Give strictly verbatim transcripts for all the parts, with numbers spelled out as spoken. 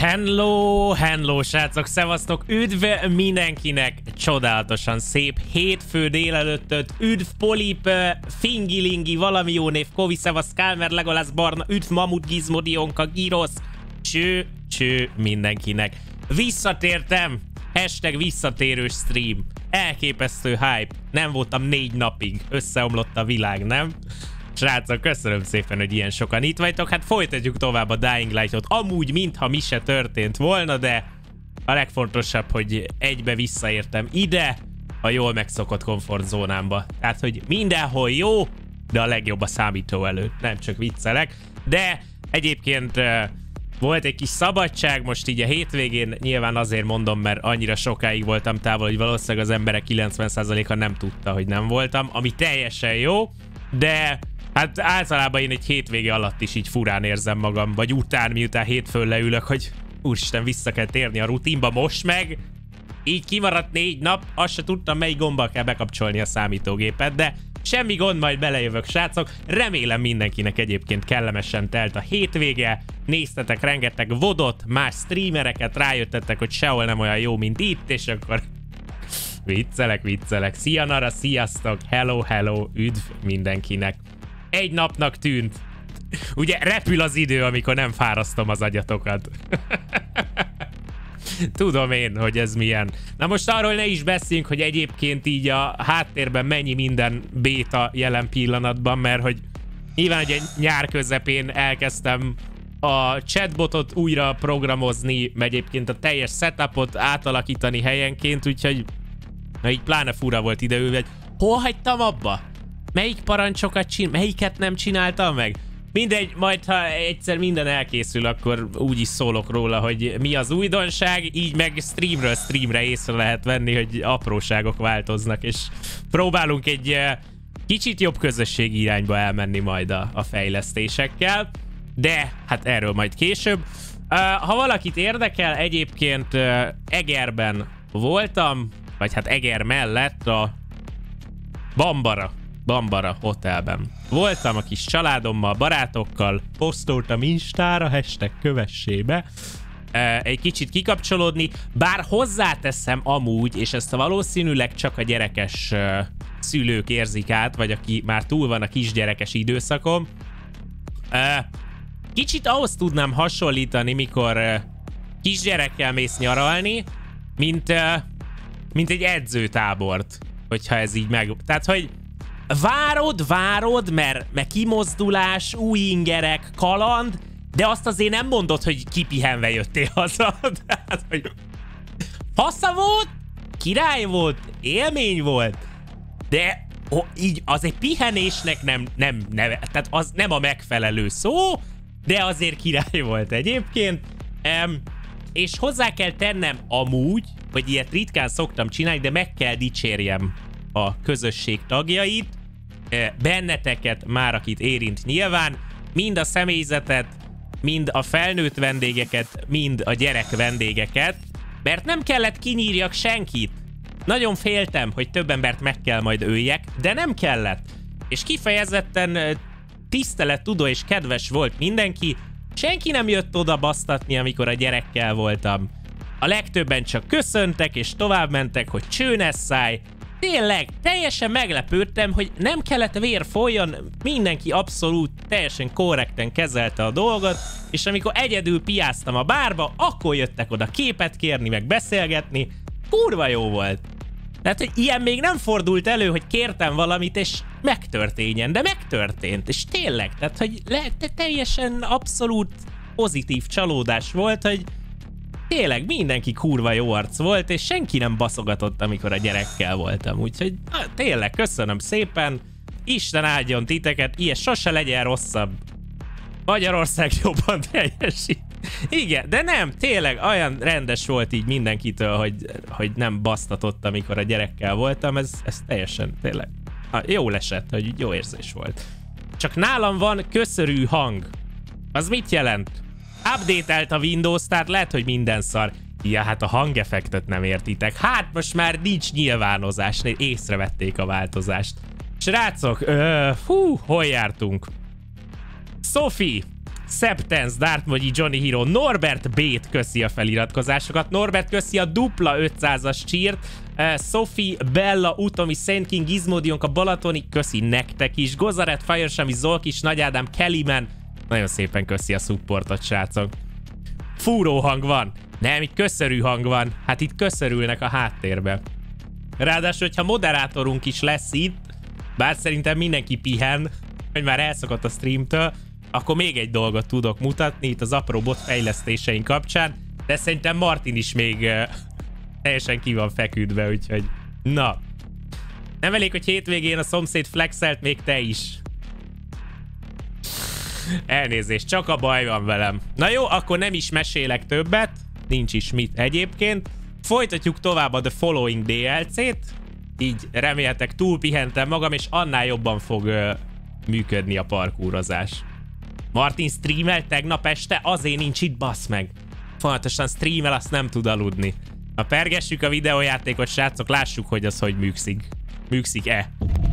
Hello, hello, srácok, szevasztok, üdv mindenkinek, csodálatosan szép hétfő délelőttöt, üdv Polip, Fingilingi, valami jó név, Kovi, szevasz, Kálmer, Legolász, Barna, üdv Mamut, Gizmo, Dionka, Girosz, cső, cső mindenkinek. Visszatértem, hashtag visszatérős stream, elképesztő hype, nem voltam négy napig, összeomlott a világ, nem? Srácok, köszönöm szépen, hogy ilyen sokan itt vagytok. Hát folytatjuk tovább a Dying Light-ot. Amúgy, mintha mi se történt volna, de a legfontosabb, hogy egybe visszaértem ide, a jól megszokott komfortzónámba. Tehát, hogy mindenhol jó, de a legjobb a számító előtt. Nem csak viccelek. De egyébként uh, volt egy kis szabadság most így a hétvégén. Nyilván azért mondom, mert annyira sokáig voltam távol, hogy valószínűleg az emberek kilencven százaléka nem tudta, hogy nem voltam. Ami teljesen jó, de... hát általában én egy hétvége alatt is így furán érzem magam, vagy után, miután hétfőn leülök, hogy úristen, vissza kell térni a rutinba, most meg így kimaradt négy nap, azt se tudtam, melyik gombbal kell bekapcsolni a számítógépet, de semmi gond, majd belejövök, srácok. Remélem mindenkinek egyébként kellemesen telt a hétvége, néztetek rengeteg vodot, más streamereket, rájöttetek, hogy sehol nem olyan jó, mint itt, és akkor viccelek, viccelek. Szia Nara, sziasztok, hello, hello, üdv mindenkinek. Egy napnak tűnt. Ugye repül az idő, amikor nem fárasztom az agyatokat. Tudom én, hogy ez milyen. Na most arról ne is beszéljünk, hogy egyébként így a háttérben mennyi minden béta jelen pillanatban, mert hogy nyilván ugye nyár közepén elkezdtem a chatbotot újra programozni, meg egyébként a teljes setupot átalakítani helyenként, úgyhogy na így pláne fura volt ideülve, hogy hol hagytam abba? Melyik parancsokat csinál, melyiket nem csináltam meg? Mindegy, majd ha egyszer minden elkészül, akkor úgy is szólok róla, hogy mi az újdonság, így meg streamről streamre észre lehet venni, hogy apróságok változnak, és próbálunk egy uh, kicsit jobb közösségi irányba elmenni majd a, a fejlesztésekkel, de hát erről majd később. Uh, ha valakit érdekel, egyébként uh, Egerben voltam, vagy hát Eger mellett a Bambara. Bambara hotelben. Voltam a kis családommal, barátokkal, posztoltam Instára, hashtag kövessébe, egy kicsit kikapcsolódni, bár hozzáteszem amúgy, és ezt valószínűleg csak a gyerekes szülők érzik át, vagy aki már túl van a kisgyerekes időszakom. Kicsit ahhoz tudnám hasonlítani, mikor kisgyerekkel mész nyaralni, mint, mint egy edzőtábort, hogyha ez így meg... Tehát, hogy Várod, várod, mert, mert kimozdulás, új ingerek, kaland, de azt azért nem mondod, hogy kipihenve jöttél haza. Tehát, hogy fasza volt, király volt, élmény volt, de oh, így az egy pihenésnek nem, nem, nem, tehát az nem a megfelelő szó, de azért király volt egyébként. Um, és hozzá kell tennem amúgy, hogy ilyet ritkán szoktam csinálni, de meg kell dicsérjem a közösség tagjait, benneteket már, akit érint nyilván, mind a személyzetet, mind a felnőtt vendégeket, mind a gyerek vendégeket, mert nem kellett kinyírjak senkit. Nagyon féltem, hogy több embert meg kell majd öljek, de nem kellett. És kifejezetten tisztelettudó és kedves volt mindenki, senki nem jött oda basztatni, amikor a gyerekkel voltam. A legtöbben csak köszöntek és tovább mentek, hogy csőnesszáj. Tényleg, teljesen meglepődtem, hogy nem kellett vér folyjon, mindenki abszolút teljesen korrekten kezelte a dolgot, és amikor egyedül piáztam a bárba, akkor jöttek oda képet kérni, meg beszélgetni, kurva jó volt. Tehát, hogy ilyen még nem fordult elő, hogy kértem valamit, és megtörténjen, de megtörtént, és tényleg, tehát, hogy le, te teljesen abszolút pozitív csalódás volt, hogy tényleg mindenki kurva jó arc volt, és senki nem baszogatott, amikor a gyerekkel voltam. Úgyhogy na, tényleg köszönöm szépen. Isten áldjon titeket, ilyen sose legyen rosszabb. Magyarország jobban teljesít. Igen, de nem, tényleg olyan rendes volt így mindenkitől, hogy, hogy nem basztatott, amikor a gyerekkel voltam. Ez, ez teljesen tényleg jól esett, hogy jó érzés volt. Csak nálam van köszörű hang. Az mit jelent? Update-elt a Windows, tehát lehet, hogy minden szar. Ja, hát a hangeffektet nem értitek. Hát most már nincs nyilvánozás, észrevették a változást. Srácok, ö, hú, hol jártunk? Sophie, Septens, Dartmogyi, Johnny Hero, Norbert B-t köszi a feliratkozásokat, Norbert köszi a dupla ötszázas csírt, uh, Sophie, Bella, Utomi, Saint King, Gizmodionka, Balatoni, köszi nektek is, Gozaret, Firesami, Zolkis, Nagy Ádám, Kellyman, nagyon szépen köszi a supportot, srácok. Fúró hang van. Nem, itt köszörű hang van. Hát itt köszörülnek a háttérbe. Ráadásul, hogyha moderátorunk is lesz itt, bár szerintem mindenki pihen, hogy már elszakadt a streamtől, akkor még egy dolgot tudok mutatni itt az apró bot fejlesztéseink kapcsán, de szerintem Martin is még uh, teljesen ki van feküdve, úgyhogy na. Nem elég, hogy hétvégén a szomszéd flexelt, még te is. Elnézést, csak a baj van velem. Na jó, akkor nem is mesélek többet, nincs is mit egyébként. Folytatjuk tovább a The Following dé el cét, így reméltek túlpihentem magam, és annál jobban fog uh, működni a parkourozás. Martin streamel tegnap este, azért nincs itt, bassz meg. Folyamatosan streamel, azt nem tud aludni. Na pergessük a videójátékot, srácok, lássuk, hogy az hogy műkszik. Műkszik-e?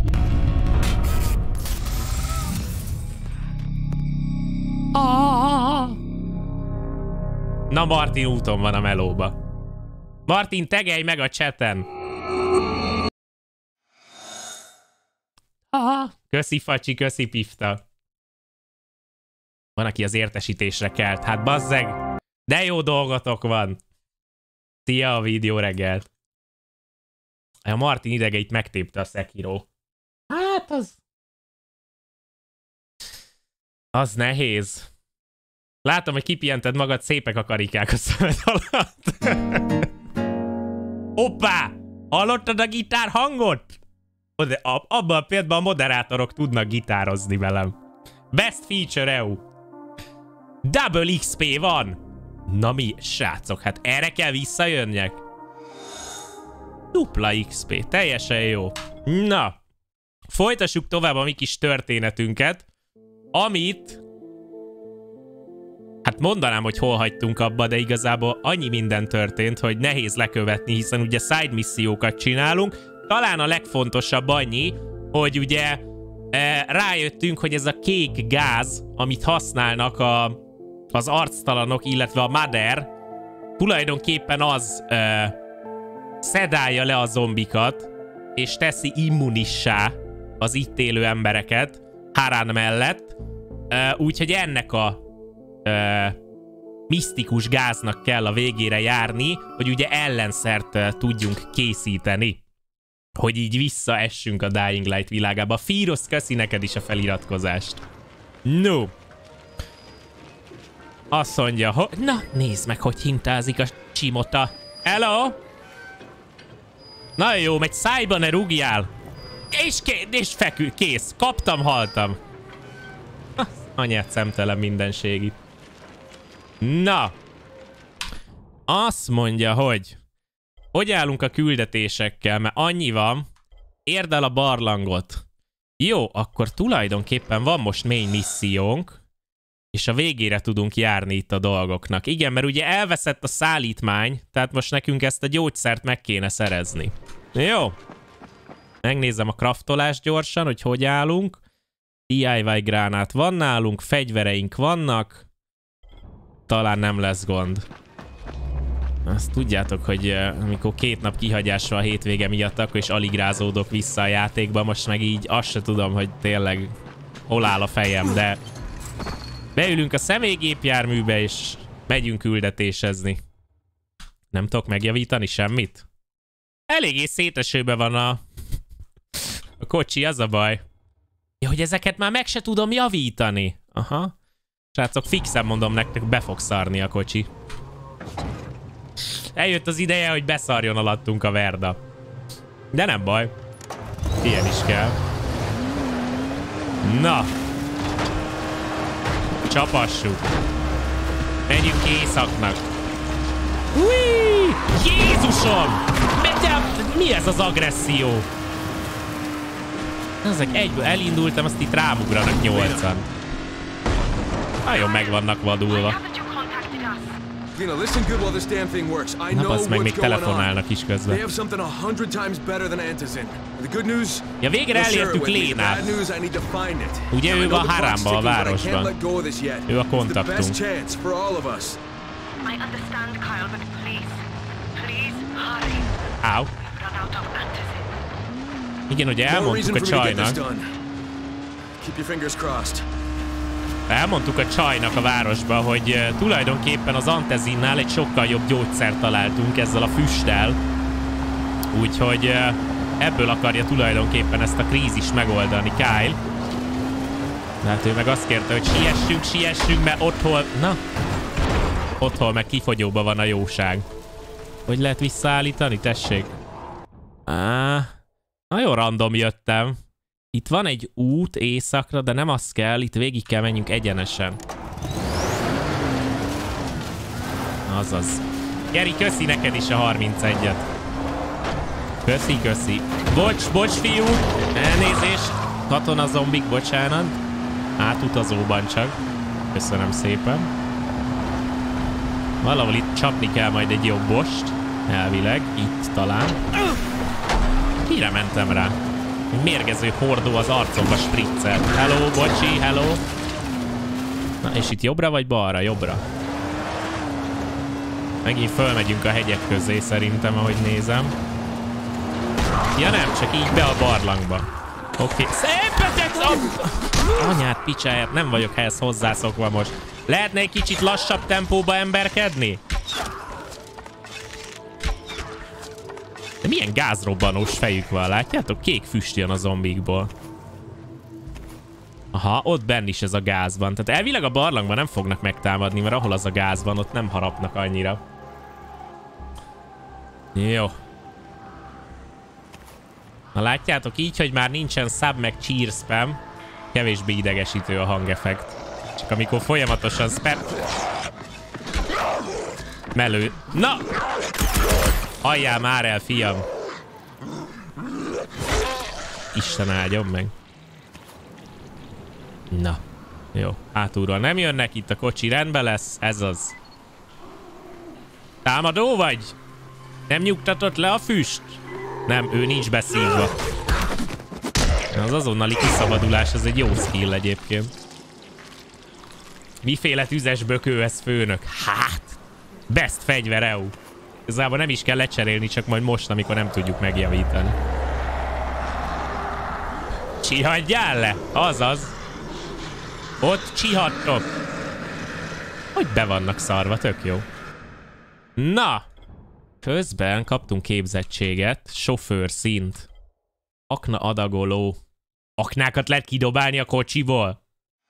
Na, Martin úton van a melóba. Martin, tegelj meg a chaten. Köszi, Facsi, köszi, Pifta. Van, aki az értesítésre kelt. Hát bazzeg, de jó dolgotok van. Szia a videó reggelt. A Martin idegeit megtépte a Sekiro. Hát az... Az nehéz. Látom, hogy kipihented magad, szépek a karikák a szemed alatt. Hoppá! Hallottad a gitár hangot? Abban a pillanatban a moderátorok tudnak gitározni velem. Best feature é u. Double iksz pé van. Na mi, srácok, hát erre kell visszajönjek. Dupla iksz pé, teljesen jó. Na, folytassuk tovább a mi kis történetünket, amit... Hát mondanám, hogy hol hagytunk abba, de igazából annyi minden történt, hogy nehéz lekövetni, hiszen ugye side missziókat csinálunk. Talán a legfontosabb annyi, hogy ugye e, rájöttünk, hogy ez a kék gáz, amit használnak a, az arctalanok, illetve a Mother, tulajdonképpen az e, szedálja le a zombikat, és teszi immunissá az itt élő embereket Harán mellett. E, úgyhogy ennek a e, misztikus gáznak kell a végére járni, hogy ugye ellenszert e, tudjunk készíteni. Hogy így visszaessünk a Dying Light világába. Firosz, köszi neked is a feliratkozást. No. Azt mondja, hogy... Na, nézd meg, hogy hintázik a csimota. Hello? Nagyon jó, megy szájba, ne rúgjál. És, ké és fekü, kész. Kaptam, haltam. Anyát szemtelen mindenség itt. Na. Azt mondja, hogy... Hogy állunk a küldetésekkel, mert annyi van. Érd el a barlangot. Jó, akkor tulajdonképpen van most main missziónk, és a végére tudunk járni itt a dolgoknak. Igen, mert ugye elveszett a szállítmány, tehát most nekünk ezt a gyógyszert meg kéne szerezni. Jó. Megnézem a craftolást gyorsan, hogy hogy állunk. dé i vaj gránát van nálunk, fegyvereink vannak. Talán nem lesz gond. Azt tudjátok, hogy uh, amikor két nap kihagyás van a hétvége miatt, akkor is alig rázódok vissza a játékba, most meg így azt se tudom, hogy tényleg hol áll a fejem, de beülünk a személygépjárműbe, és megyünk küldetésezni. Nem tudok megjavítani semmit? Eléggé szétesőben van a... a kocsi, az a baj. Ja, hogy ezeket már meg se tudom javítani. Aha. Srácok, fixen mondom nektek, be fog szarni a kocsi. Eljött az ideje, hogy beszarjon alattunk a Verda. De nem baj. Ilyen is kell. Na. Csapassuk. Menjünk északnak. Ui! Jézusom! De mi ez az agresszió? Ezek egyből elindultam, azt itt rámugranak nyolcan. Nagyon meg vannak vadulva. Lena, listen good while this damn thing works. I know what's meg, még going on. telefonálnak is közben. They have something a hundred times better than Antizin. The good news. Ja, végre elértük Lénát. Ugye ő van Haránban, a városban. Ő a kontaktunk. Áú. Igen, ugye elmondtuk a csajnak. Elmondtuk a csajnak a városba, hogy uh, tulajdonképpen az Antezinnál egy sokkal jobb gyógyszert találtunk ezzel a füsttel. Úgyhogy uh, ebből akarja tulajdonképpen ezt a krízist megoldani Kyle. Hát ő meg azt kérte, hogy siessünk, siessünk, mert otthon... Na? Otthon meg kifogyóban van a jóság. Hogy lehet visszaállítani? Tessék. Á, nagyon random jöttem. Itt van egy út északra, de nem az kell, itt végig kell menjünk egyenesen. Azaz. Geri, köszi neked is a harmincegyet. Köszi, köszi. Bocs, bocs, fiú. Elnézést. Katona zombik, bocsánat. Átutazóban csak. Köszönöm szépen. Valahol itt csapni kell majd egy jobbost. Elvileg. Itt talán. Mire mentem rá? Mérgező hordó az arcomba spriccel. Hello, bocsi, hello. Na, és itt jobbra vagy balra? Jobbra. Megint fölmegyünk a hegyek közé szerintem, ahogy nézem. Ja nem, csak így be a barlangba. Oké. Okay. Szépetek! Anyát, picsáját, nem vagyok ehhez hozzászokva most. Lehetne egy kicsit lassabb tempóba emberkedni? De milyen gázrobbanós fejük van, látjátok? Kék füst jön a zombikból. Aha, ott benn is ez a gáz van. Tehát elvileg a barlangban nem fognak megtámadni, mert ahol az a gáz van, ott nem harapnak annyira. Jó. Na látjátok, így, hogy már nincsen sub meg cheer spam, kevésbé idegesítő a hangeffekt. Csak amikor folyamatosan spam... Melő. Na! Halljál már el, fiam! Isten áldjon meg. Na. Jó. Hátulról nem jönnek, itt a kocsi rendben lesz. Ez az. Támadó vagy? Nem nyugtatott le a füst? Nem, ő nincs beszívva. Az azonnali kiszabadulás, az egy jó skill egyébként. Miféle tüzes bökő ez, főnök? Hát! Best fegyver e u. Igazából nem is kell lecserélni, csak majd most, amikor nem tudjuk megjavítani. Csihadjál le! Azaz! Ott csihattok! Hogy be vannak szarva, tök jó. Na! Közben kaptunk képzettséget, sofőr szint. Akna adagoló. Aknákat lehet kidobálni a kocsiból?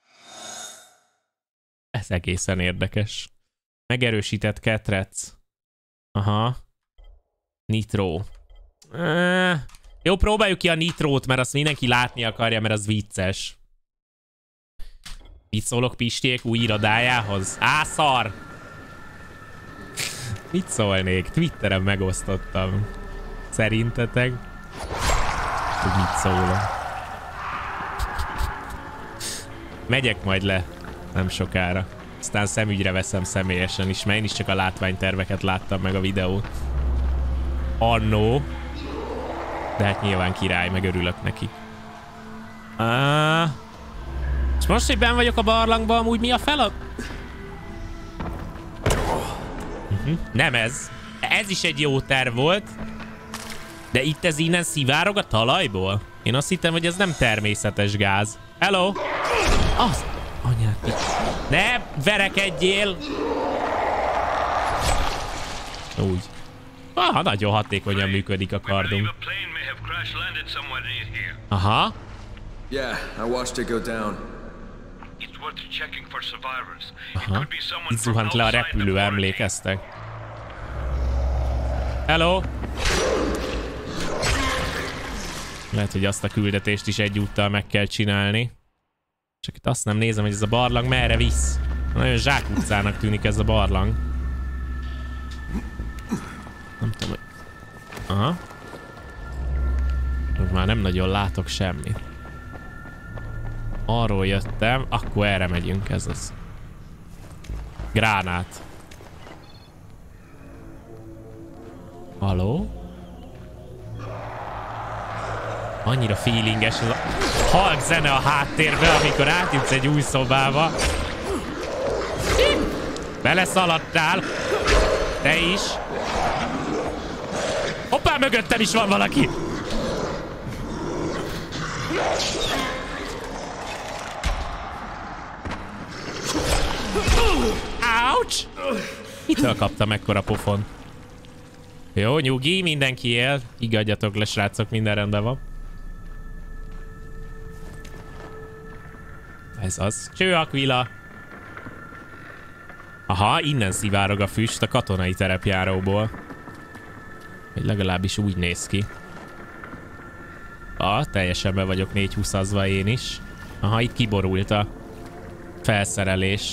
Ez egészen érdekes. Megerősített ketrec. Aha. Nitro. Uh, jó, próbáljuk ki a nitrót, mert azt mindenki látni akarja, mert az vicces. Mit szólok Pistiék új irodájához? Á, szar! Mit szólnék? Twitteren megosztottam. Szerintetek? Hogy mit szólok? Megyek majd le. Nem sokára. Aztán szemügyre veszem személyesen is, mert én is csak a látványterveket láttam meg a videót. Annó. De hát nyilván király, meg örülök neki. Ah. És most, hogy benn vagyok a barlangban, amúgy mi a feladat? Uh-huh. Nem ez. Ez is egy jó terv volt. De itt ez innen szivárog a talajból? Én azt hittem, hogy ez nem természetes gáz. Hello! Az... Anyát, itt. Ne verekedjél! Úgy. Ah, nagyon hatékonyan működik a kardunk. Aha. Aha. Itt zuhant le a repülő, emlékeztek? Hello! Lehet, hogy azt a küldetést is egyúttal meg kell csinálni. Csak itt azt nem nézem, hogy ez a barlang merre visz. Nagyon zsákutcának tűnik ez a barlang. Nem tudom, hogy... Aha. Most már nem nagyon látok semmit. Arról jöttem, akkor erre megyünk, ez az. Gránát. Haló? Annyira feelinges az a halk zene a háttérbe, amikor átjutsz egy új szobába. Beleszaladtál. Te is. Hoppá, mögöttem is van valaki. Ouch! Mitől kaptam ekkora pofon? Jó, nyugi, mindenki él. Igadjatok le, srácok, minden rendben van. Ez az. Cső Aquila. Aha, innen szivárog a füst a katonai terepjáróból. Vagy legalábbis úgy néz ki. Ah, teljesen be vagyok négyszázhúszazva én is. Aha, itt kiborult a felszerelés.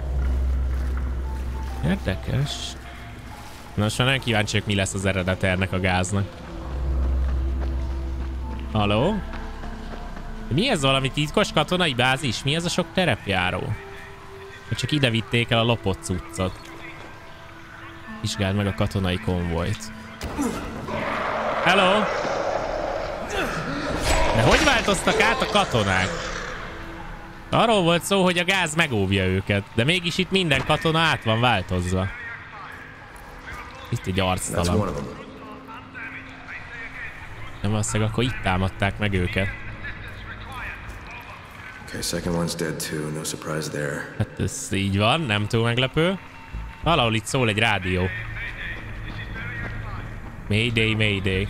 Érdekes. Na, most már nem kíváncsiak, mi lesz az eredete ennek a gáznak. Haló? Mi ez, valami titkos katonai bázis? Mi ez a sok terepjáró? Hogy csak ide vitték el a lopott cuccot. Vizsgáld meg a katonai konvojt. Hello! De hogy változtak át a katonák? Arról volt szó, hogy a gáz megóvja őket, de mégis itt minden katona át van változva. Itt egy arctalan. Nem valószínűleg akkor itt támadták meg őket. Okay, second one's dead too. No surprise there. Hát ez így van, nem túl meglepő. Valahol itt szól egy rádió. Mayday, Mayday.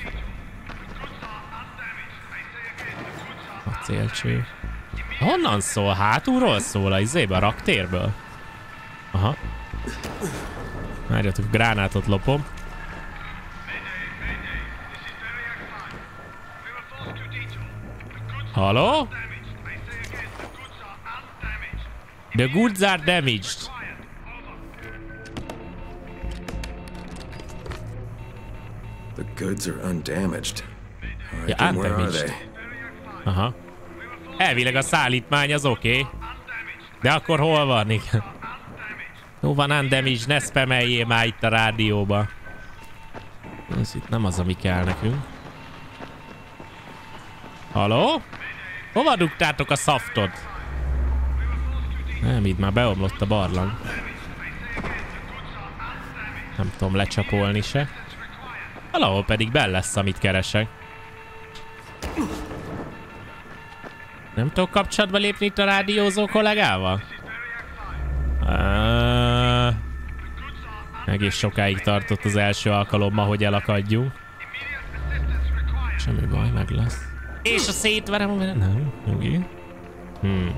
Acélcső. Honnan szól? Hátulról szól a izébe, a raktérből? Aha. Várjatok, gránátot lopom. Halló? The goods are damaged. The goods are undamaged. All right, Ja, then where are undamaged. they? Aha. Elvileg a szállítmány az oké. Okay. De akkor hol van? Igen. Jó van, undamaged, ne spameljél már itt a rádióba. Ez itt nem az, ami kell nekünk. Haló? Hova dugtátok a szaftot? Nem, itt már beomlott a barlang. Nem tudom lecsapolni se. Valahol pedig bell lesz, amit keresek. Nem tudok kapcsolatba lépni itt a rádiózó kollégával? Uh, egész sokáig tartott az első alkalommal, hogy elakadjunk. Semmi baj, meg lesz. És a szétverem, nem, nyugi. Hmm.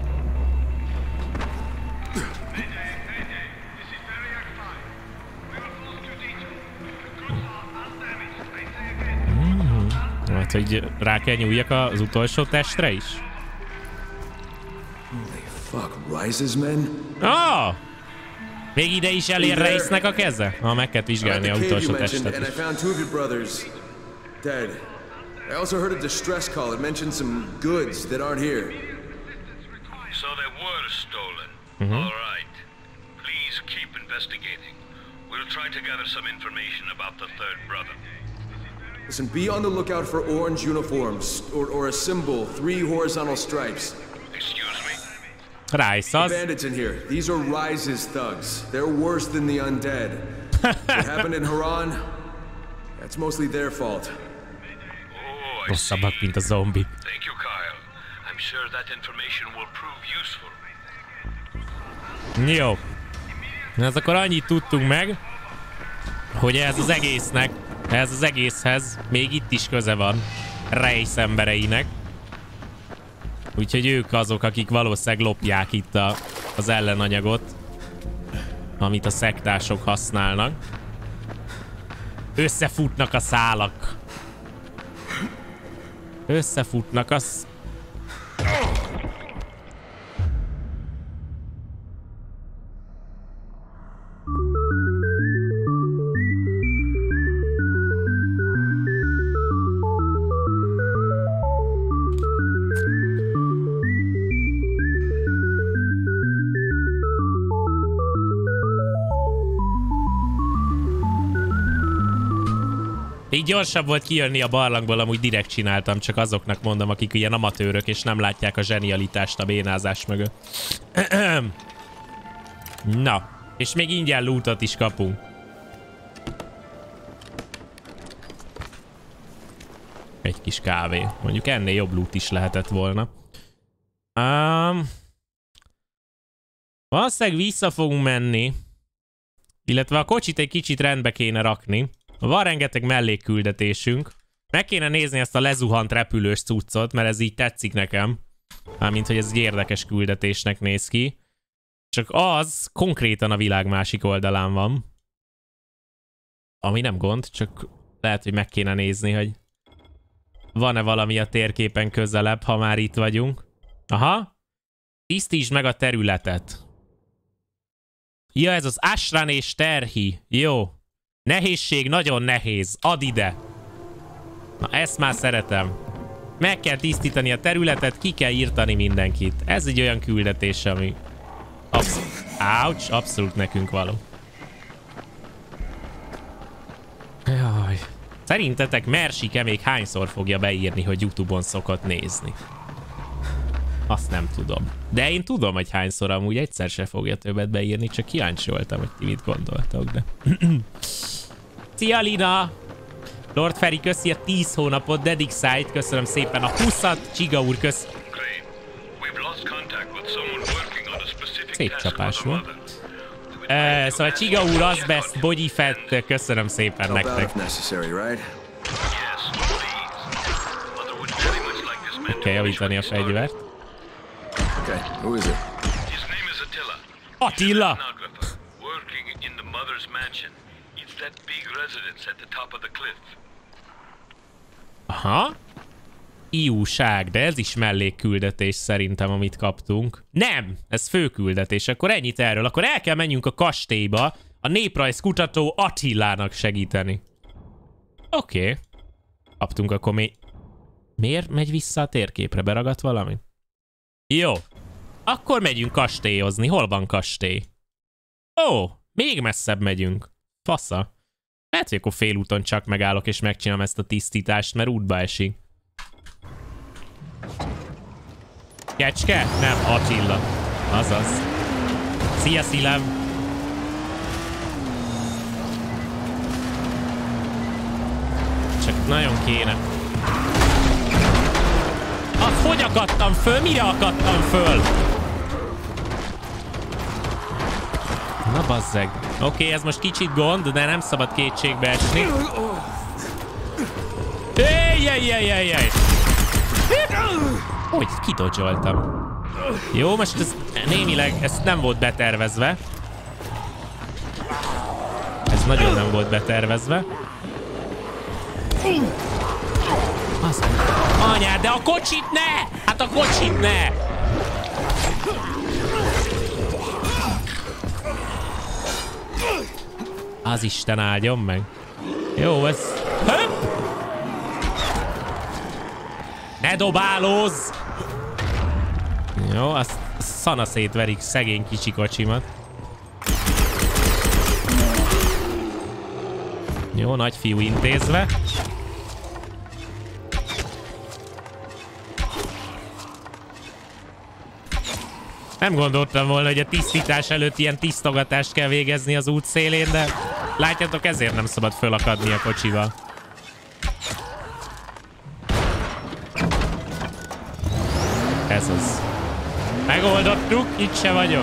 Hmm. Hát, hogy rá kell nyúljak az utolsó testre is? Holy fuck, Rise's men? Ah! Még ide is elér Reisnek a keze? Ha, meg kell vizsgálni a utolsó testet and I is. found two of your brothers dead. I also heard a distress call. It mentioned some goods that aren't here. So they were stolen. Mm-hmm. All right. Please keep investigating. We'll try to gather some information about the third brother. Listen, be on the lookout for orange uniforms or, or a symbol, three horizontal stripes. Excuse me? Rice The az. bandits in here. These are Rise's thugs. They're worse than the undead. What happened in Haran? That's mostly their fault. Oh, I see. Rosszabbak, mint a zombi. Thank you, Kyle. I'm sure that information will prove useful. Jó. Ez akkor annyit tudtunk meg, hogy ez az egésznek, ez az egészhez még itt is köze van Reis embereinek. Úgyhogy ők azok, akik valószínűleg lopják itt a, az ellenanyagot, amit a szektások használnak. Összefutnak a szálak. Összefutnak az... Így gyorsabb volt kijönni a barlangból, amúgy direkt csináltam, csak azoknak mondom, akik ilyen amatőrök, és nem látják a zsenialitást a bénázás mögött. Na, és még ingyen lootot is kapunk. Egy kis kávé. Mondjuk ennél jobb loot is lehetett volna. Um, valószínűleg vissza fogunk menni. Illetve a kocsit egy kicsit rendbe kéne rakni. Van rengeteg mellékküldetésünk. Meg kéne nézni ezt a lezuhant repülős cuccot, mert ez így tetszik nekem. Mármint, hogy ez egy érdekes küldetésnek néz ki. Csak az konkrétan a világ másik oldalán van. Ami nem gond, csak lehet, hogy meg kéne nézni, hogy van-e valami a térképen közelebb, ha már itt vagyunk. Aha. Tisztítsd meg a területet. Ja, ez az Ashran és Terhi. Jó. Nehézség nagyon nehéz. Add ide. Na, ezt már szeretem. Meg kell tisztítani a területet, ki kell írtani mindenkit. Ez egy olyan küldetés, ami... Abszolút. Ouch, abszolút nekünk való. Jaj. Szerintetek Mersike még hányszor fogja beírni, hogy YouTube-on szokott nézni? Azt nem tudom. De én tudom, hogy hányszor, amúgy egyszer se fogja többet beírni, csak kíváncsi voltam, hogy ti mit gondoltok, de... Szia, Lina! Lord Ferry, köszi a tíz hónapot, Dedic Site, köszönöm szépen a huszat, Csiga úr, kösz... Szép csapás volt. Uh, szóval Csiga úr, Azbest, Bogyifett, köszönöm szépen nektek. Meg kell javítani a fegyvert. Attila! Aha. Iúság, de ez is mellékküldetés szerintem, amit kaptunk. Nem, ez főküldetés, akkor ennyit erről. Akkor el kell menjünk a kastélyba a néprajzkutató Attilának segíteni. Oké. Okay. Kaptunk akkor még... Miért megy vissza a térképre? Beragadt valami? Jó. Akkor megyünk kastélyozni. Hol van kastély? Ó, még messzebb megyünk. Fasza. Lehet, hogy akkor félúton csak megállok és megcsinálom ezt a tisztítást, mert útba esik. Kecske? Nem, Attila. Azaz. Szia, szívem! Csak nagyon kéne. Azt hogy akadtam föl? Mire akadtam föl? Na bazzeg. Oké, okay, ez most kicsit gond, de nem szabad kétségbe esni. Ejjjjjjjjjjj! Úgy, kidodzsoltam. Jó, most ez némileg, ez nem volt betervezve. Ez nagyon nem volt betervezve. Az... Anyád, de a kocsit ne! Hát a kocsit ne! Az Isten áldjon meg. Jó, ez... Höpp! Ne dobálózz! Jó, azt szana szétverik szegény kicsi kocsimat. Jó, nagyfiú intézve. Nem gondoltam volna, hogy a tisztítás előtt ilyen tisztogatást kell végezni az út szélén, de látjátok, ezért nem szabad fölakadni a kocsival. Ez az. Megoldottuk, itt se vagyok.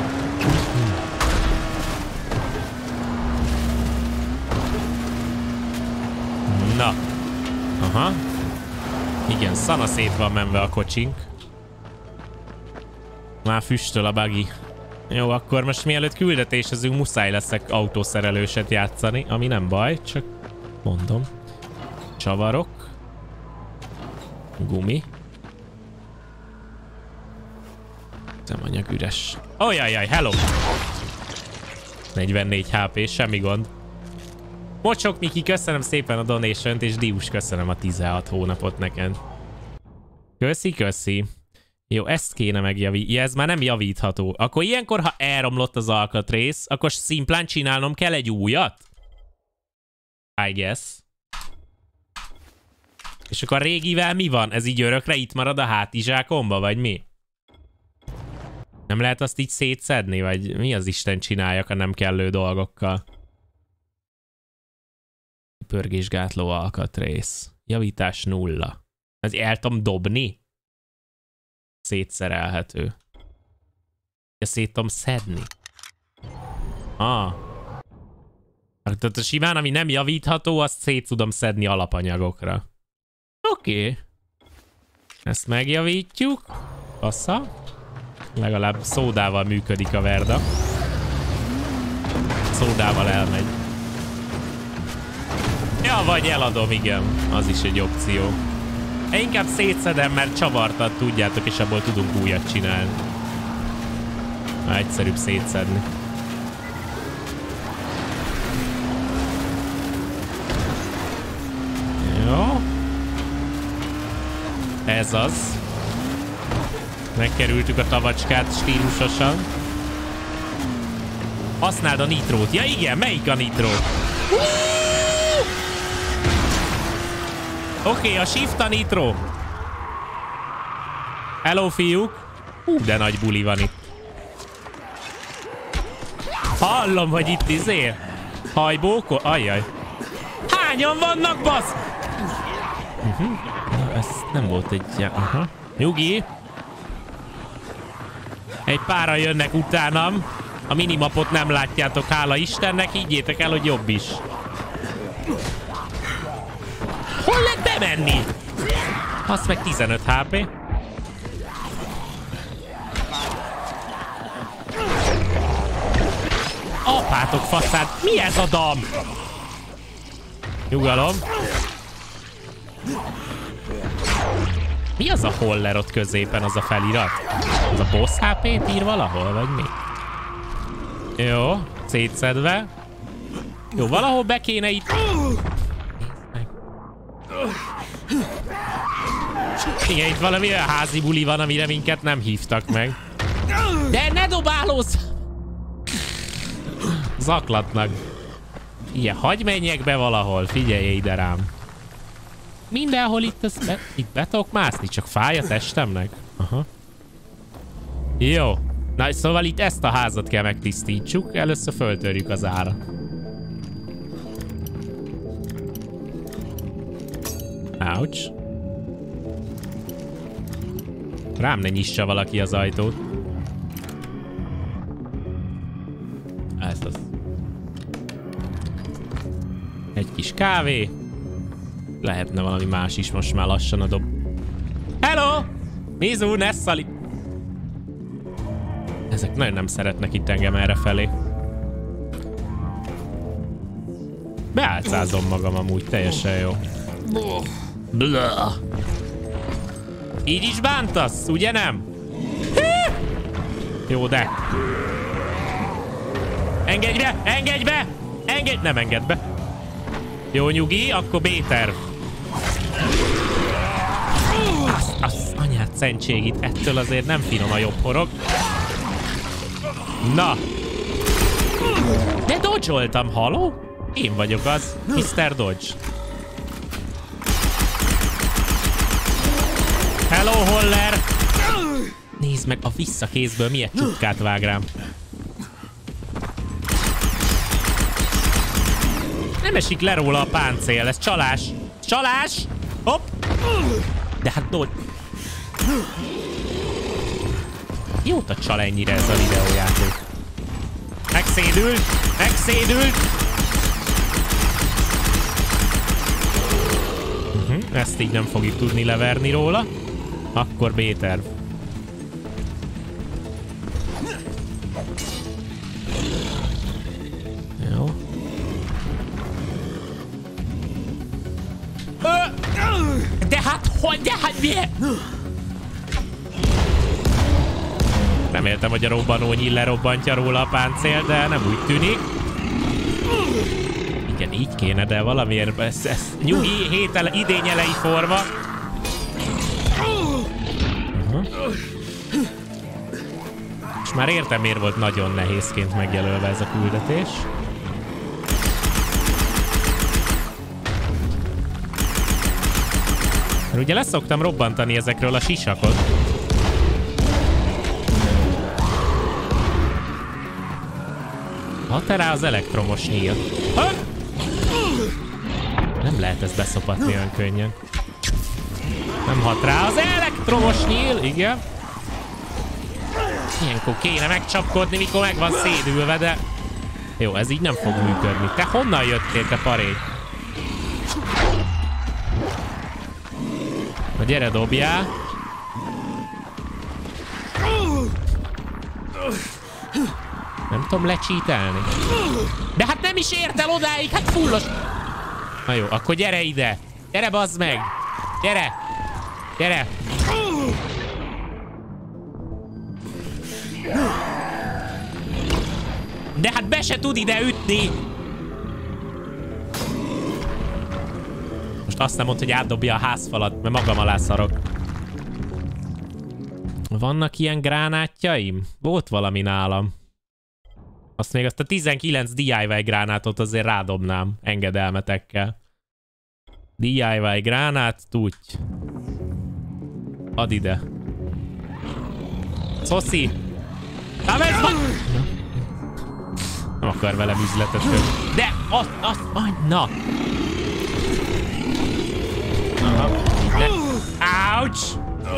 Na. Aha. Igen, szana szét van menve a kocsink. Már füstöl a buggy. Jó, akkor most mielőtt küldetésezünk, muszáj leszek autószerelőset játszani, ami nem baj, csak mondom. Csavarok. Gumi. Üzemanyag üres. Ojajjaj, hello! negyvennégy há pé, semmi gond. Mocsok Miki, köszönöm szépen a donation-t, és Dius, köszönöm a tizenhat hónapot neked. Köszi, köszi. Jó, ezt kéne megjavítani. Ja, ez már nem javítható. Akkor ilyenkor, ha elromlott az alkatrész, akkor szimplán csinálnom kell egy újat? I guess. És akkor a régivel mi van? Ez így örökre itt marad a hátizsákomba, vagy mi? Nem lehet azt így szétszedni, vagy mi az Isten csináljak a nem kellő dolgokkal? Pörgésgátló alkatrész. Javítás nulla. Ez el tudom dobni? Szétszerelhető. Ja, szét tudom szedni. Ah. Tehát a simán, ami nem javítható, azt szét tudom szedni alapanyagokra. Oké. Okay. Ezt megjavítjuk. Passza. Legalább szódával működik a Verda. Szódával elmegy. Ja, vagy eladom, igen. Az is egy opció. Én inkább szétszedem, mert csavartat, tudjátok, és abból tudunk újat csinálni. Már egyszerűbb szétszedni. Jó. Ez az. Megkerültük a tavacskát stílusosan. Használd a nitrót. Ja igen, melyik a nitró? Oké, okay, a shift a nitro. Hello, fiúk. Hú, de nagy buli van itt. Hallom, hogy itt izé. Hajbókol. Ajjaj. Hányan vannak, basz? Uh-huh. Na, ez nem volt egy... Aha. Nyugi. Egy pára jönnek utánam. A minimapot nem látjátok, hála Istennek. Higgyétek el, hogy jobb is. Hol lehet bemenni? Azt meg tizenöt há pé. Apátok faszát, mi ez a dam? Nyugalom. Mi az a holler ott középen, az a felirat? Az a boss há pét ír valahol, vagy mi? Jó, szétszedve. Jó, valahol be kéne itt... Igen, itt valami olyan házi buli van, amire minket nem hívtak meg. De ne dobálózz! Zaklatnak. Igen, hagyj menjek be valahol, figyelj ide rám. Mindenhol itt, az be, itt be tudok mászni, csak fáj a testemnek. Aha. Jó. Na, szóval itt ezt a házat kell megtisztítsuk, először föltörjük az árat. Ouch. Rám ne nyissa valaki az ajtót. Ez az. Egy kis kávé. Lehetne valami más is, most már lassan a dob. Hello! Mizu, Nessali! Ezek nagyon nem szeretnek itt engem errefelé. Beálcázom magam amúgy, teljesen jó. Blah. Így is bántasz, ugye nem? Hí! Jó, de. Engedj be! Engedj be! Engedj! Nem engedd be. Jó, nyugi, akkor B-terv. Azt, azt, anyád szentségit, ettől azért nem finom a jobb horog. Na. De dodge-oltam, haló? Én vagyok az, miszter Dodge. Hello, holler! Nézd meg, a visszakézből milyen csutkát vág rám. Nem esik le róla a páncél, ez csalás. Csalás! Hopp! De hát Dodge... Jóta csal ennyire ez a videójáték. Megszédült! Megszédült! Uh-huh, ezt így nem fogjuk tudni leverni róla. Akkor B-terv. Jó. De hát hogy? De hát miért? Reméltem, hogy a robbanónyi lerobbantja róla a páncél, de nem úgy tűnik. Igen, így kéne, de valamiért ez, ez nyugi, hétele, idényelei forma. Uh-huh. És már értem, miért volt nagyon nehézként megjelölve ez a küldetés. Mert ugye leszoktam robbantani ezekről a sisakot. Hat-e rá az elektromos nyíl? Ha? Nem lehet ezt beszopatni olyan könnyen. Nem hat rá az elektromos nyíl, igen. Ilyenkor kéne megcsapkodni, mikor meg van szédülve, de... Jó, ez így nem fog működni. Te honnan jöttél, te parék? Na gyere, dobjál. Nem tudom lecsítelni. De hát nem is ért el odáig, hát fullos. Na jó, akkor gyere ide. Gyere, bazd meg. Gyere. Gyere. De hát be se tud ide ütni. Most azt nem mondd, hogy átdobja a házfalat, mert magam alá szarok. Vannak ilyen gránátjaim? Volt valami nálam. Azt még azt a tizenkilenc dé i vé gránátot azért rádobnám engedelmetekkel. dé i vé gránát, tudj. Add ide. Szoszi! Na, ez van! Nem akar velem üzletet kötni. De azt, azt, na! Aha. De... Ouch!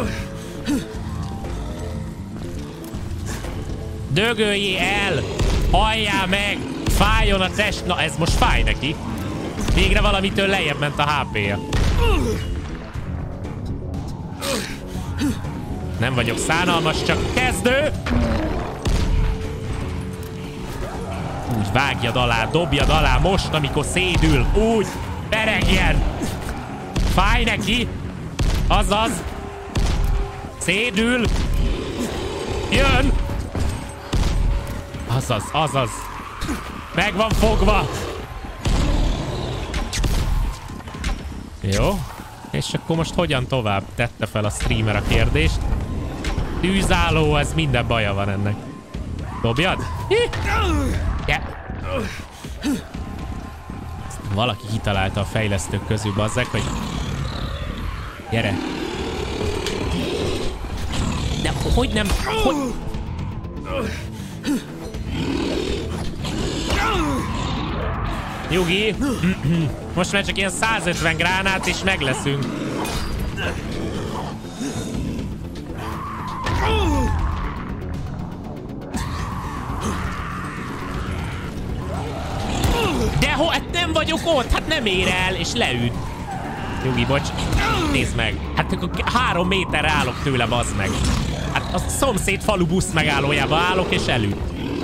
Dögöljé el! Halljál meg! Fájjon a test! Na, ez most fáj neki. Végre valamitől lejjebb ment a há pé-je. Nem vagyok szánalmas, csak kezdő! Úgy vágjad alá, dobjad alá most, amikor szédül. Úgy! Peregjen! Fáj neki! Azaz! Szédül! Jön! Azaz, azaz! Meg van fogva! Jó. És akkor most hogyan tovább? Tette fel a streamer a kérdést. Tűzálló, ez minden baja van ennek. Dobjad? Yeah. Valaki kitalálta a fejlesztők közül, bazzek, hogy... Gyere! De hogy nem... Hogy... Nyugi! Most már csak ilyen százötven gránát és meg leszünk. De ho, hát nem vagyok ott, hát nem ér el, és leüt. Nyugi, bocs. Nézd meg. Hát akkor három méterre állok tőle, bazd meg. Hát a szomszéd falu busz megállójába állok, és elüt.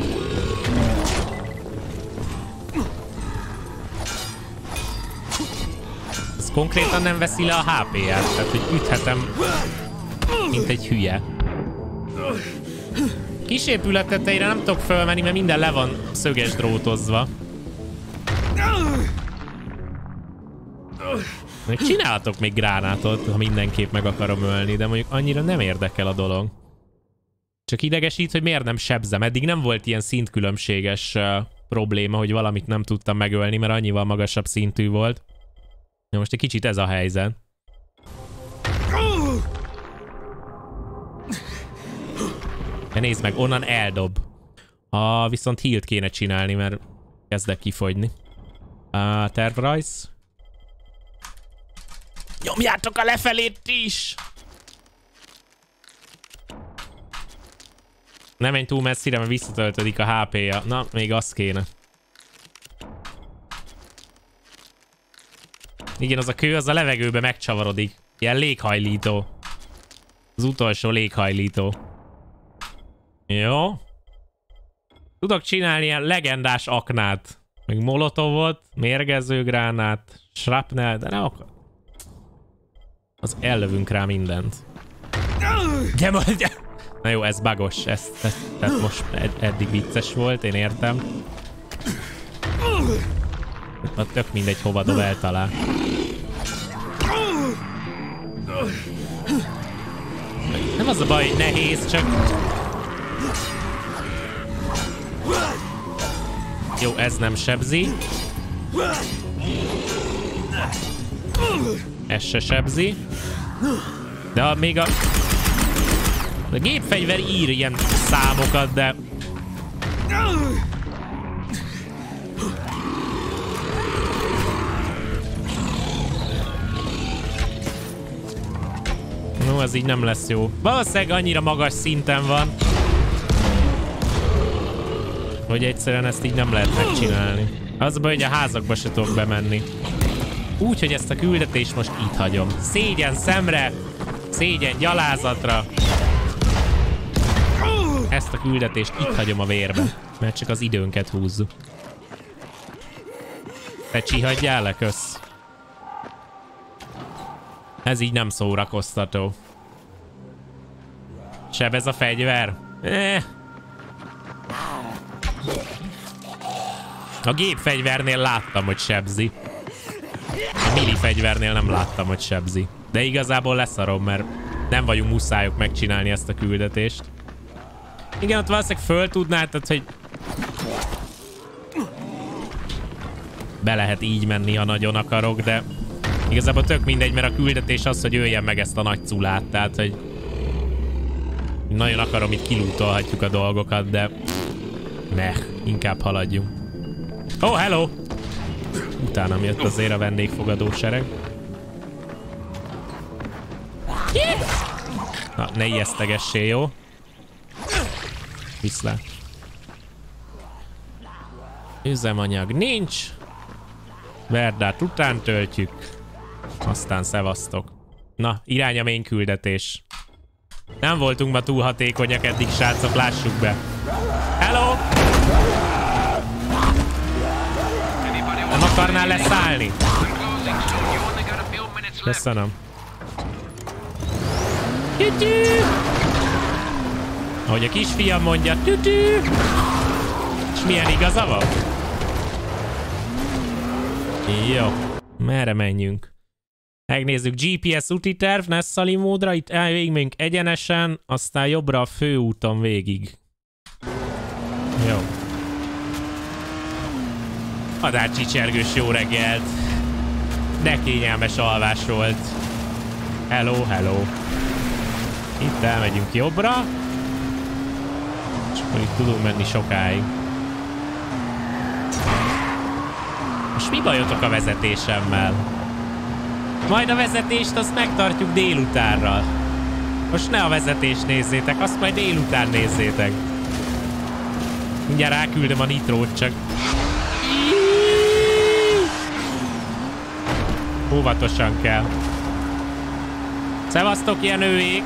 Ez konkrétan nem veszi le a há pé-ját, tehát hogy üthetem, mint egy hülye. Kisépület tetejére nem tudok fölmenni, mert minden le van szöges drótozva. Csinálhatok még gránátot, ha mindenképp meg akarom ölni, de mondjuk annyira nem érdekel a dolog. Csak idegesít, hogy miért nem sebzem. Eddig nem volt ilyen szintkülönbséges uh, probléma, hogy valamit nem tudtam megölni, mert annyival magasabb szintű volt. De most egy kicsit ez a helyzet. De nézd meg, onnan eldob. Ah, viszont healt kéne csinálni, mert kezdek kifogyni. Uh, tervrajz. Nyomjátok a lefelét is! Nem menj túl messzire, mert visszatöltödik a há pé-ja. Na, még az kéne. Igen, az a kő, az a levegőbe megcsavarodik. Ilyen léghajlító. Az utolsó léghajlító. Jó. Tudok csinálni ilyen legendás aknát. Meg molotovot, mérgezőgránát, shrapnel, de nem akar. Az ellövünk rá mindent. De mondja! Na jó, ez bugos, ez, ez, tehát most ed eddig vicces volt, én értem. Na, tök mindegy, hova dob eltalál. Nem az a baj, hogy nehéz, csak... Jó, ez nem sebzi. Ez se sebzi. De a, még a... A gépfegyver ír ilyen számokat, de... No, ez így nem lesz jó. Valószínűleg annyira magas szinten van, hogy egyszerűen ezt így nem lehet megcsinálni. Az a baj, hogy a házakba se tudok bemenni. Úgy, hogy ezt a küldetést most itt hagyom. Szégyen szemre, szégyen gyalázatra. Ezt a küldetést itt hagyom a vérbe, mert csak az időnket húzzuk. Te csihadjál le, kösz. Ez így nem szórakoztató. Seb ez a fegyver? Eh. A gépfegyvernél láttam, hogy sebzi. A mili fegyvernél nem láttam, hogy sebzi. De igazából leszarom, mert nem vagyunk muszájok megcsinálni ezt a küldetést. Igen, ott valószínűleg föl tudnád, tehát hogy... Be lehet így menni, ha nagyon akarok, de... Igazából tök mindegy, mert a küldetés az, hogy öljen meg ezt a nagy culát, tehát hogy... Nagyon akarom, itt kilútolhatjuk a dolgokat, de... Meh, inkább haladjunk. Oh, hello! Utána jött azért a vendégfogadó sereg. Na, ne ijesztegessé, jó? Viszlát. Üzemanyag nincs. Verdát után töltjük. Aztán szevasztok. Na, irány a main küldetés. Nem voltunk ma túl hatékonyak eddig, srácok, lássuk be. Hello! Nem akarnál leszállni? Köszönöm. Tütü! Ahogy a kisfiam mondja, tütü! És milyen igaza van? Jó. Merre menjünk? Megnézzük gé pé es úti terv, Nessali módra, itt elvégigmegyünk egyenesen, aztán jobbra a főúton végig. Jó. Madárcsicsergős jó reggelt. De kényelmes alvás volt. Hello, hello. Itt elmegyünk jobbra. És akkor itt tudunk menni sokáig. Most mi bajotok a vezetésemmel? Majd a vezetést azt megtartjuk délutánra. Most ne a vezetést nézzétek, azt majd délután nézzétek. Mindjárt ráküldöm a nitrót, csak... Óvatosan kell. Szevasztok, Jenőék!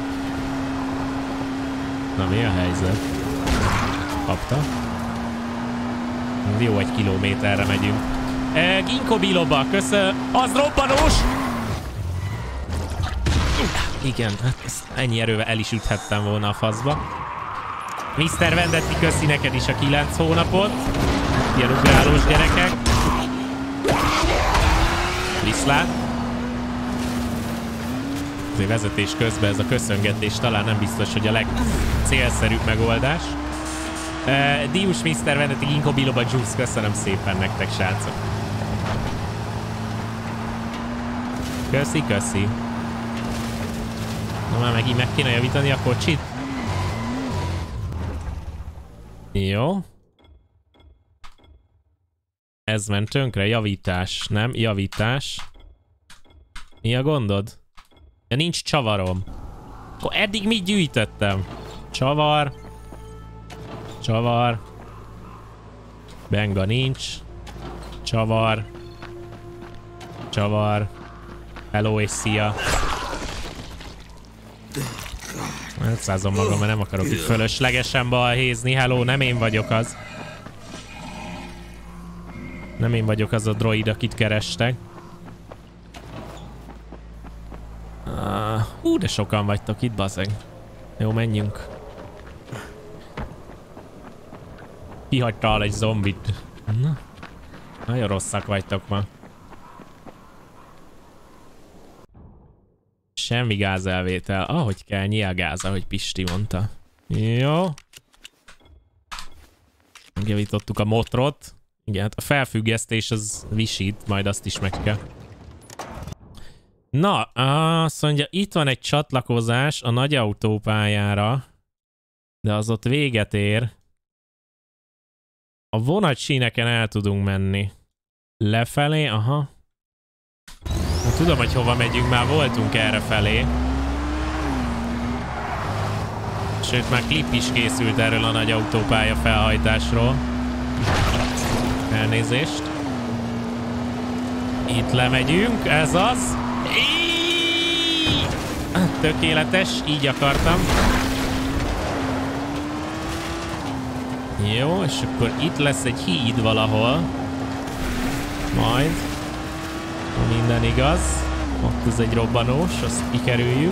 Na, mi a helyzet? Kapta? Jó, egy kilométerre megyünk. E, Ginkgo biloba, köszön... Az robbanós! Igen, hát ennyi erővel el is üthettem volna a faszba. miszter Vendetti, köszi neked is a kilenc hónapot. Ilyen ugrálós gyerekek. Viszlát. Azért vezetés közben ez a köszöngetés talán nem biztos, hogy a legcélszerűbb megoldás. Uh, Dius, miszter Vendetti, Ginkgo biloba, Juice, köszönöm szépen nektek, srácok. Köszi, köszi. Na már megint meg kéne javítani a kocsit. Jó. Ez ment tönkre, javítás, nem? Javítás. Mi a gondod? Ja, nincs csavarom. Akkor eddig mit gyűjtöttem? Csavar. Csavar. Benga nincs. Csavar. Csavar. Hello és szia. ötszázon magam, mert nem akarok itt fölöslegesen balhézni. Hello, nem én vagyok az. Nem én vagyok az a droid, akit kerestek. Uh, hú, de sokan vagytok itt, bazeg. Jó, menjünk. Kihagytál egy zombit. Na. Nagyon rosszak vagytok ma. Semmi gázelvétel. Ahogy kell, nyilgáz, ahogy Pisti mondta. Jó. Megjavítottuk a motrot. Igen, hát a felfüggesztés az visít, majd azt is meg kell. Na, azt mondja, itt van egy csatlakozás a nagy autópályára, de az ott véget ér. A vonatsíneken el tudunk menni. Lefelé, aha. Na, tudom, hogy hova megyünk, már voltunk errefelé. Sőt, már klip is készült erről a nagy autópálya felhajtásról. Elnézést. Itt lemegyünk, ez az. Íííí! Tökéletes, így akartam. Jó, és akkor itt lesz egy híd valahol. Majd. Ha minden igaz. Ott ez egy robbanós, azt kikerüljük.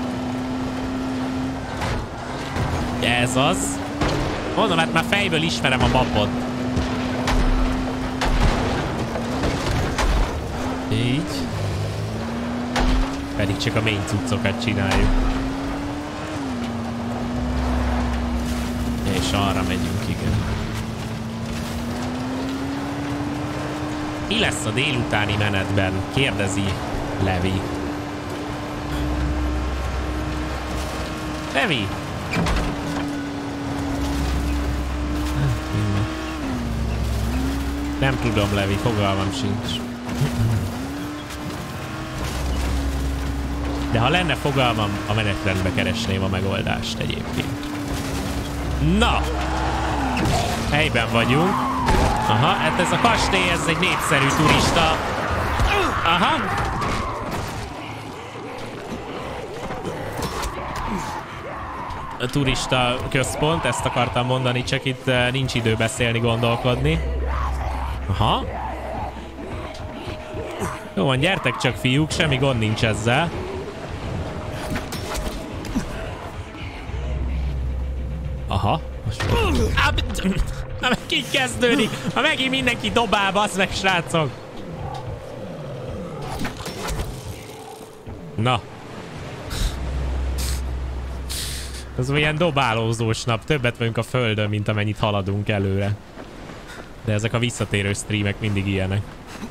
Ez az. Mondom, hát már fejből ismerem a mapot. Így. Pedig csak a main cuccokat csináljuk. És arra megyünk, igen. Mi lesz a délutáni menetben? Kérdezi Levi. Levi! Nem tudom, Levi, fogalmam sincs. De ha lenne fogalmam, a menetrendbe keresném a megoldást egyébként. Na! Helyben vagyunk. Aha, hát ez a kastély, ez egy népszerű turista. Aha! A turista központ, ezt akartam mondani, csak itt nincs idő beszélni, gondolkodni. Aha. Jó van, gyertek csak, fiúk, semmi gond nincs ezzel. Aha. Na, megint kezdődik. Ha megint mindenki dobál, bassz meg, srácok. Na. Ez olyan dobálózós nap. Többet vagyunk a földön, mint amennyit haladunk előre. De ezek a visszatérő streamek mindig ilyenek.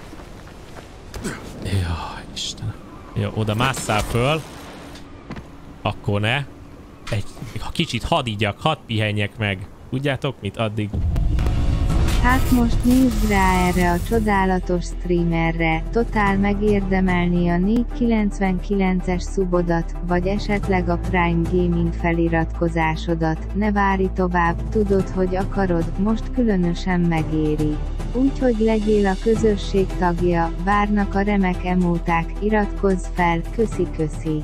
Jaj, Istenem. Jó, oda másszál föl. Akkor ne. Egy, ha kicsit hadd igyak, hadd pihenjek meg. Tudjátok mit addig? Hát most nézd rá erre a csodálatos streamerre, totál megérdemelni a négyszázkilencvenkilences szubodat, vagy esetleg a Prime Gaming feliratkozásodat, ne várj tovább, tudod, hogy akarod, most különösen megéri. Úgyhogy legyél a közösség tagja, várnak a remek emóták, iratkozz fel, köszi köszi.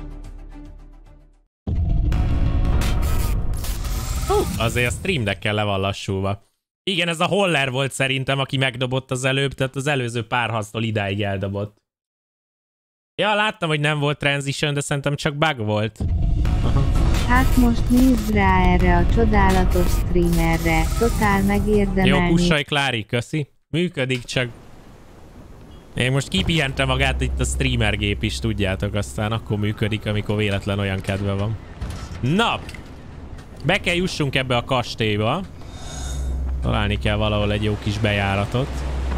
Uh, azért a stream deckkel le van lassulva. Igen, ez a Holler volt szerintem, aki megdobott az előbb, tehát az előző párharctól idáig eldobott. Ja, láttam, hogy nem volt transition, de szerintem csak bug volt. Aha. Hát most nézd rá erre a csodálatos streamerre, totál megérdemelni. Jó, pussaj, Klári, köszi. Működik, csak... Én most kipihente magát itt a streamer gép is, tudjátok, aztán akkor működik, amikor véletlen olyan kedve van. Na! Be kell jussunk ebbe a kastélyba. Találni kell valahol egy jó kis bejáratot.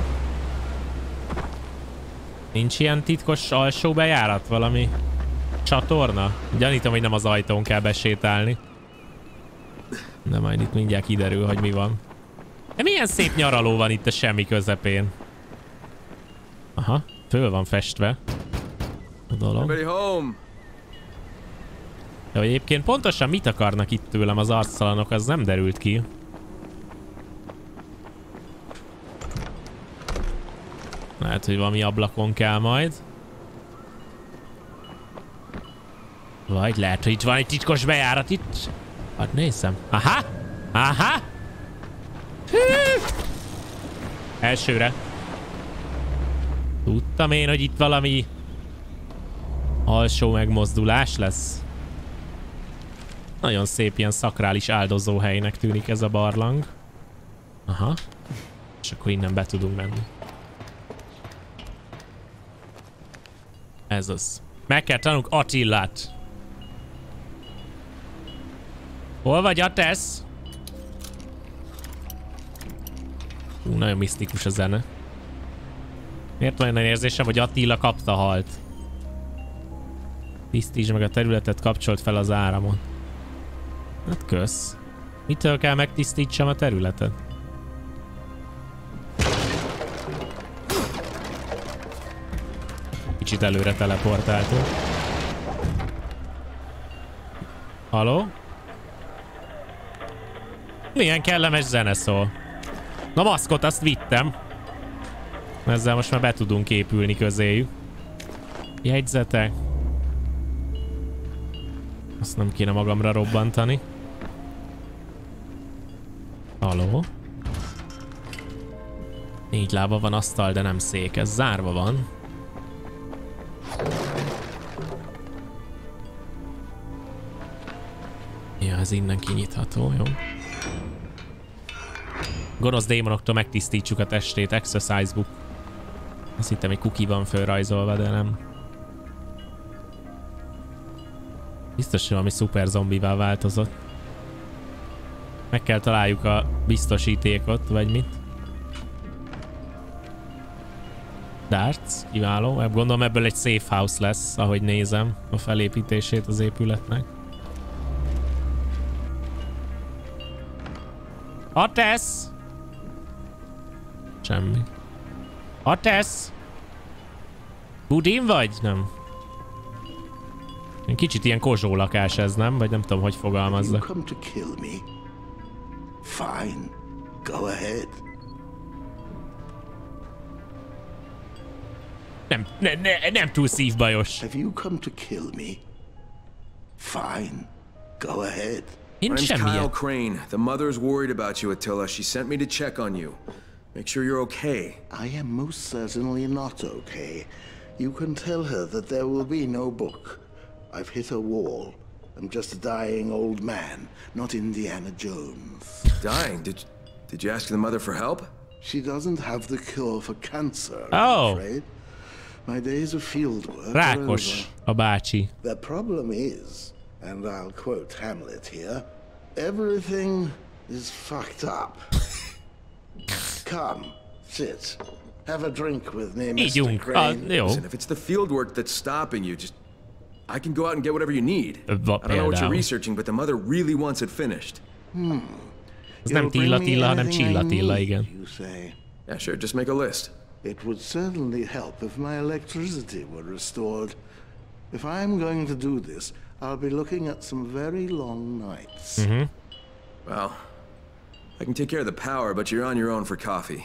Nincs ilyen titkos alsó bejárat? Valami csatorna? Gyanítom, hogy nem az ajtón kell besétálni. De majd itt mindjárt kiderül, hogy mi van. De milyen szép nyaraló van itt a semmi közepén. Aha, föl van festve a dolog. De egyébként pontosan mit akarnak itt tőlem az arctalanok, az nem derült ki. Lehet, hogy valami ablakon kell majd. Vagy lehet, hogy itt van egy titkos bejárat itt. Hát nézzem. Aha! Aha! Hű! Elsőre. Tudtam én, hogy itt valami alsó megmozdulás lesz. Nagyon szép ilyen szakrális áldozóhelynek tűnik ez a barlang. Aha. És akkor innen be tudunk menni. Ez az. Meg kell tanulnunk Attillát. Hol vagy, Attesz? Hú, nagyon misztikus a zene. Miért van olyan érzésem, hogy Attila kapta halt? Tisztítsd meg a területet, kapcsolt fel az áramot. Hát kösz. Mitől kell megtisztítsam a területet? Kicsit előre teleportáltunk. Haló? Milyen kellemes zene szól. Na maszkot azt vittem. Ezzel most már be tudunk épülni közéjük. Jegyzetek. Azt nem kéne magamra robbantani. Haló? Négy lába van asztal, de nem szék. Ez zárva van. Ja, ez innen kinyitható, jó? Gonosz démonoktól megtisztítsuk a testét. Exercise book. Azt hittem, egy cookie van fölrajzolva, de nem. Biztos, hogy valami szuper zombivá változott. Meg kell találjuk a biztosítékot, vagy mit? Darts, kiváló. Gondolom ebből egy safe house lesz, ahogy nézem a felépítését az épületnek. Atesz! Semmi. Atesz! Budin vagy? Nem. Kicsit ilyen kozsó lakás ez, nem? Vagy nem tudom, hogy fogalmazzak. Fine. Go ahead. Nem, ne, ne, nem túl szívbajos. Have you come to kill me? Fine. Go ahead. Én My name's semmilyen. Kyle Crane. The mother's worried about you, Attila. She sent me to check on you. Make sure you're okay. I am most certainly not okay. You can tell her that there will be no book. I've hit a wall. I'm just a dying old man, not Indiana Jones. Dying? Did did you ask the mother for help? She doesn't have the cure for cancer, Oh. I'm afraid. My days of field work are over. Rákos a bácsi. The problem is, and I'll quote Hamlet here, everything is fucked up. Come, sit. Have a drink with me, mister Ígyunk. Ah, Crane. jó. Listen, if it's the field work that's stopping you, just I can go out and get whatever you need. Va- I don't know what you're például. researching, but the mother really wants it finished. Ez nem You'll bring Tilla me Tilla, hanem anything I Csilla Tilla, need, igen. you say. Yeah, sure. Just make a list. It would certainly help if my electricity were restored. If I'm going to do this, I'll be looking at some very long nights. Well, I can take care of the power, but you're on your own for coffee.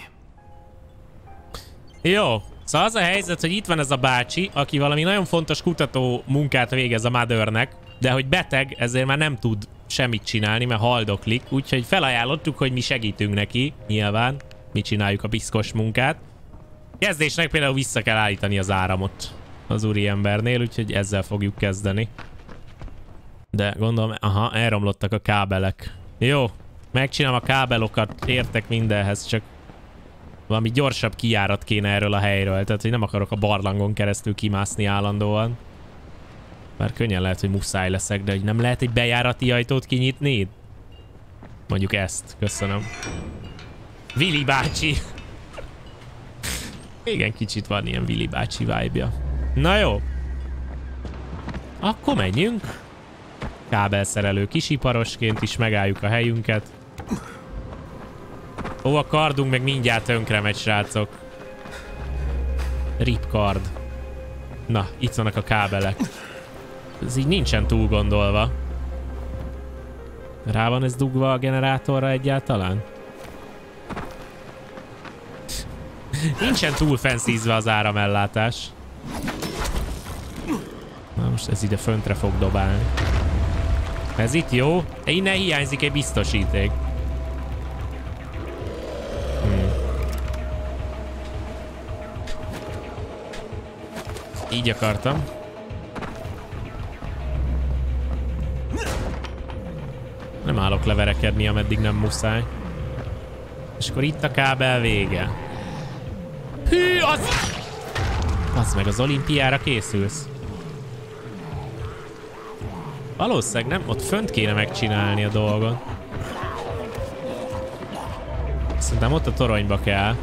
Jó. Szóval az a helyzet, hogy itt van ez a bácsi, aki valami nagyon fontos kutató munkát végez a Mothernek, de hogy beteg, ezért már nem tud semmit csinálni, mert haldoklik, úgyhogy felajánlottuk, hogy mi segítünk neki, nyilván. Mi csináljuk a piszkos munkát. Kezdésnek például vissza kell állítani az áramot az úriembernél, úgyhogy ezzel fogjuk kezdeni. De gondolom, aha, elromlottak a kábelek. Jó, megcsinálom a kábelokat, értek mindenhez, csak valami gyorsabb kijárat kéne erről a helyről, tehát hogy nem akarok a barlangon keresztül kimászni állandóan. Már könnyen lehet, hogy muszáj leszek, de hogy nem lehet egy bejárati ajtót kinyitni? Mondjuk ezt, köszönöm. Willy bácsi! Igen, kicsit van ilyen Willy bácsi vibe-ja. Na jó. Akkor menjünk. Kábelszerelő kisiparosként is megálljuk a helyünket. Ó, a kardunk meg mindjárt tönkre megy, srácok. Rip kard. Na, itt vannak a kábelek. Ez így nincsen túl gondolva. Rá van ez dugva a generátorra egyáltalán? Nincsen túl fenszízve az áramellátás. Na most ez ide föntre fog dobálni. Ez itt jó? Innen hiányzik egy biztosíték. Hmm. Így akartam. Nem állok leverekedni, ameddig nem muszáj. És akkor itt a kábel vége. Hű, az... Az meg az olimpiára készülsz. Valószínűleg nem, ott fönt kéne megcsinálni a dolgot. Szerintem ott a toronyba kell.